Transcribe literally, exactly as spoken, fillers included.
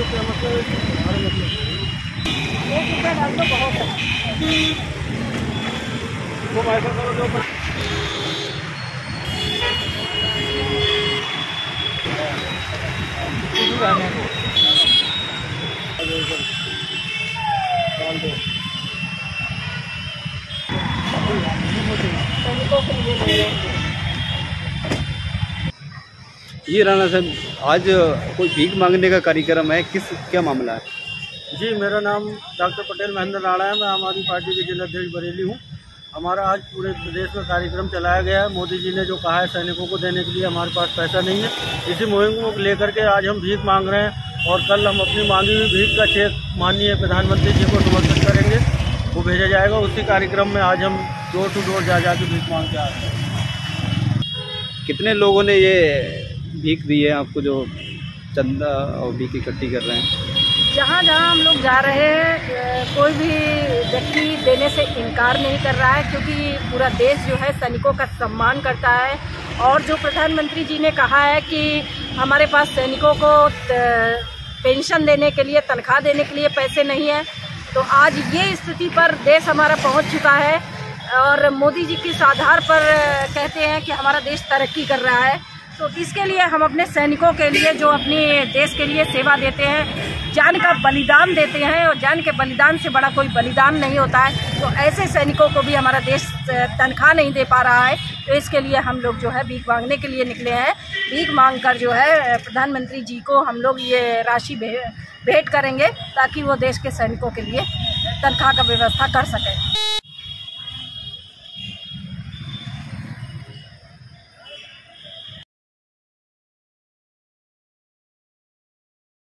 जी राणा साहब, आज कोई भीख मांगने का कार्यक्रम है, किस क्या मामला है? जी, मेरा नाम डॉक्टर पटेल महेंद्र राणा है। मैं आम आदमी पार्टी के जिलाध्यक्ष बरेली हूँ। हमारा आज पूरे प्रदेश में कार्यक्रम चलाया गया है। मोदी जी ने जो कहा है सैनिकों को देने के लिए, हमारे पास पैसा नहीं है। इसी मुहिम को लेकर के आज हम भीख मांग रहे हैं और कल हम अपनी मांगी हुई भीख का चेक माननीय प्रधानमंत्री जी को समर्पित करेंगे, वो भेजा जाएगा। उसी कार्यक्रम में आज हम डोर टू डोर जा जा के भीख मांग के आ रहे हैं। कितने लोगों ने ये भीख दी है आपको, जो चंदा और भीख इकट्ठी कर रहे हैं? जहाँ जहाँ हम लोग जा रहे हैं, कोई भी व्यक्ति देने से इनकार नहीं कर रहा है, क्योंकि पूरा देश जो है सैनिकों का सम्मान करता है। और जो प्रधानमंत्री जी ने कहा है कि हमारे पास सैनिकों को पेंशन देने के लिए, तनख्वाह देने के लिए पैसे नहीं है, तो आज ये स्थिति पर देश हमारा पहुँच चुका है। और मोदी जी किस आधार पर कहते हैं कि हमारा देश तरक्की कर रहा है, तो इसके लिए हम अपने सैनिकों के लिए, जो अपने देश के लिए सेवा देते हैं, जान का बलिदान देते हैं, और जान के बलिदान से बड़ा कोई बलिदान नहीं होता है, तो ऐसे सैनिकों को भी हमारा देश तनख्वाह नहीं दे पा रहा है। तो इसके लिए हम लोग जो है भीख मांगने के लिए निकले हैं। भीख मांग कर जो है प्रधानमंत्री जी को हम लोग ये राशि भेंट करेंगे, ताकि वो देश के सैनिकों के लिए तनख्वाह का व्यवस्था कर सकें।